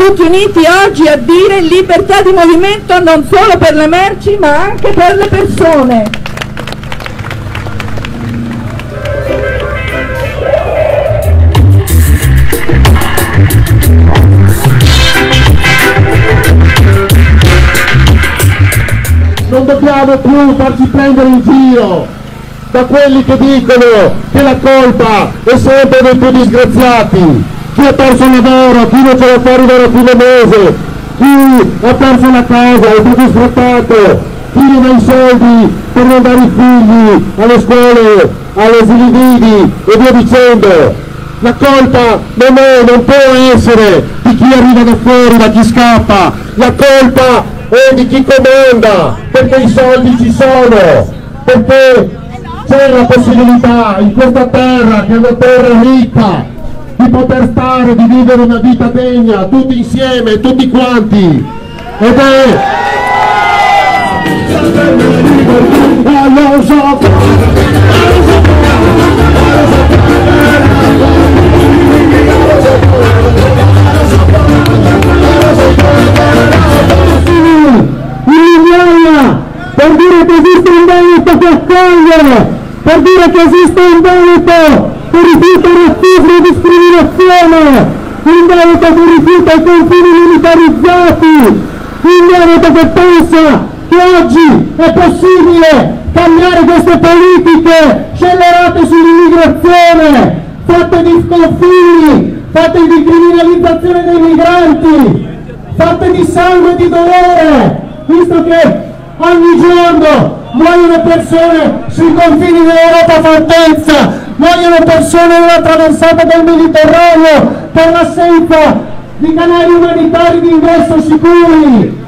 tutti uniti oggi a dire libertà di movimento non solo per le merci ma anche per le persone. Non dobbiamo più farci prendere in giro da quelli che dicono che la colpa è sempre dei più disgraziati. Chi ha perso il lavoro, chi non ce la fa arrivare a fine mese, chi ha perso la casa, è stato sfruttato, chi non ha i soldi per mandare i figli alle scuole, alle asili nidi e via dicendo. La colpa non può essere di chi arriva da fuori, da chi scappa, la colpa è di chi comanda, perché i soldi ci sono, perché c'è la possibilità in questa terra, che è una terra ricca, di poter stare, di vivere una vita degna, tutti insieme, tutti quanti. Ed è... per dire che esiste un Veneto che accoglie, per dire che esiste un Veneto che rifiuta razzismo e discriminazione, un Veneto che rifiuta i confini militarizzati, un Veneto che pensa che oggi è possibile cambiare queste politiche scellerate sull'immigrazione, fatte di confini, fatte di criminalizzazione dei migranti, fatte di sangue e di dolore, visto che ogni giorno muoiono persone sui confini dell'Europa fortezza, muoiono persone nella traversata del Mediterraneo per l'assenza di canali umanitari di ingresso sicuri.